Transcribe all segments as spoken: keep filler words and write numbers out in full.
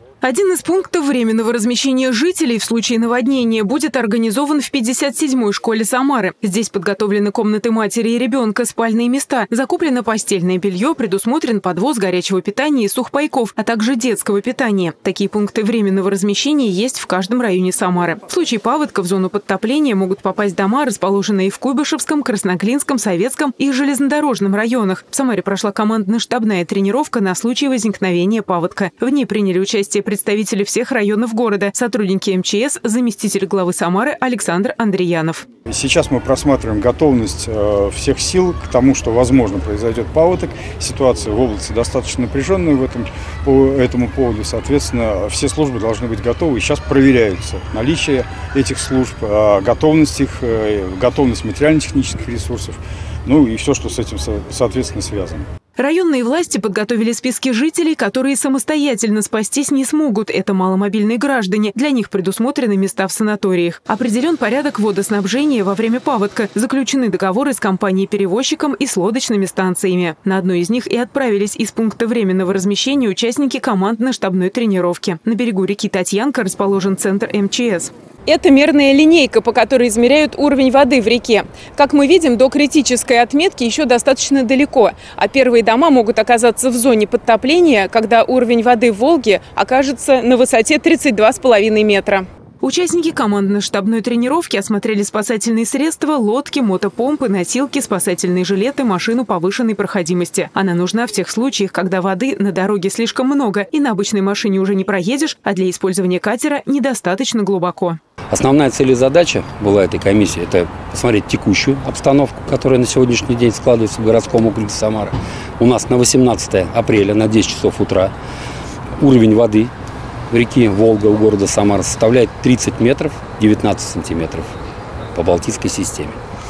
Один из пунктов временного размещения жителей в случае наводнения будет организован в пятьдесят седьмой школе Самары. Здесь подготовлены комнаты матери и ребенка, спальные места, закуплено постельное белье, предусмотрен подвоз горячего питания и сухпайков, а также детского питания. Такие пункты временного размещения есть в каждом районе Самары. В случае паводка в зону подтопления могут попасть дома, расположенные в Куйбышевском, Красноклинском, Советском и железнодорожном районах. В Самаре прошла командно-штабная тренировка на случай возникновения паводка. В ней приняли участие представители всех районов города, сотрудники эм че эс, заместитель главы Самары Александр Андреянов. Сейчас мы просматриваем готовность всех сил к тому, что, возможно, произойдет паводок. Ситуация в области достаточно напряженная в этом, по этому поводу. Соответственно, все службы должны быть готовы. И сейчас проверяются наличие этих служб, готовность их, готовность материально-технических ресурсов, ну и все, что с этим, соответственно, связано. Районные власти подготовили списки жителей, которые самостоятельно спастись не смогут. Это маломобильные граждане. Для них предусмотрены места в санаториях. Определен порядок водоснабжения во время паводка. Заключены договоры с компанией-перевозчиком и с лодочными станциями. На одной из них и отправились из пункта временного размещения участники командно-штабной тренировки. На берегу реки Татьянка расположен центр эм че эс. Это мерная линейка, по которой измеряют уровень воды в реке. Как мы видим, до критической отметки еще достаточно далеко, а первые дома могут оказаться в зоне подтопления, когда уровень воды в Волге окажется на высоте тридцать два с половиной метра. Участники командно-штабной тренировки осмотрели спасательные средства, лодки, мотопомпы, носилки, спасательные жилеты, машину повышенной проходимости. Она нужна в тех случаях, когда воды на дороге слишком много и на обычной машине уже не проедешь, а для использования катера недостаточно глубоко. Основная цель и задача была этой комиссии – это посмотреть текущую обстановку, которая на сегодняшний день складывается в городском округе Самара. У нас на восемнадцатое апреля на десять часов утра уровень воды реки Волга у города Самара составляет тридцать метров девятнадцать сантиметров по Балтийской системе.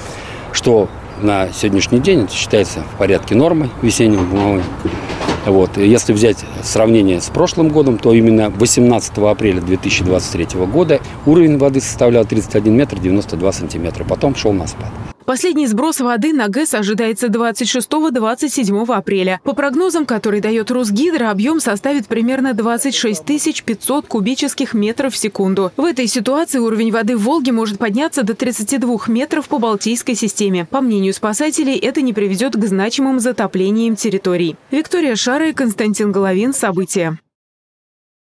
Что на сегодняшний день это считается в порядке нормы весеннего. Вот. Если взять сравнение с прошлым годом, то именно восемнадцатого апреля две тысячи двадцать третьего года уровень воды составлял тридцать один метр девяносто два сантиметра. Потом шел на спад. Последний сброс воды на ГЭС ожидается двадцать шестого — двадцать седьмого апреля. По прогнозам, которые дает Русгидро, объем составит примерно двадцать шесть тысяч пятьсот кубических метров в секунду. В этой ситуации уровень воды в Волге может подняться до тридцати двух метров по Балтийской системе. По мнению спасателей, это не приведет к значимым затоплениям территорий. Виктория Шара и Константин Головин. События.